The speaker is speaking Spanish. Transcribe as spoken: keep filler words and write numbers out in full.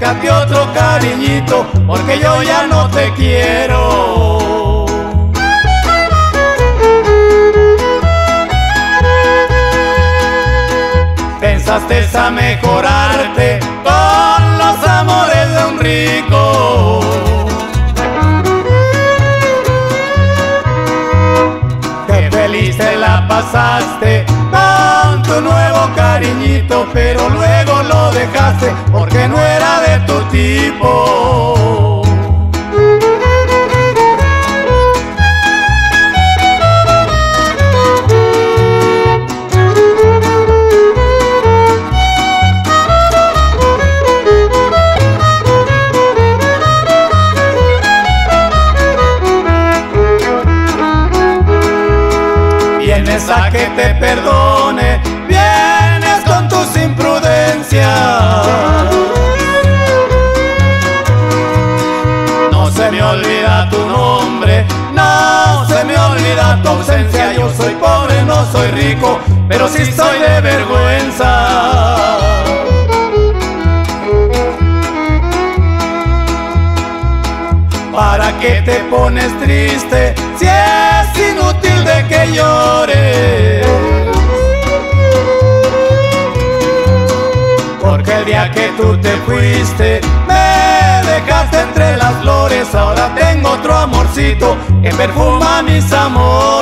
búscate otro cariñito, porque yo ya no te quiero. Pensaste a mejorarte con los amores de un rico. Qué feliz te la pasaste con tu nuevo cariñito, pero luego lo dejaste porque no era de tu tipo. Vienes a que te perdone, vienes con tus imprudencias. No se me olvida tu nombre, no se me olvida tu ausencia. Yo soy pobre, no soy rico, pero sí soy de vergüenza. ¿Para qué te pones triste si es inútil de que llores? Porque el día que tú te fuiste me dejaste entre las flores. Ahora tengo otro amorcito que perfuma mis amores.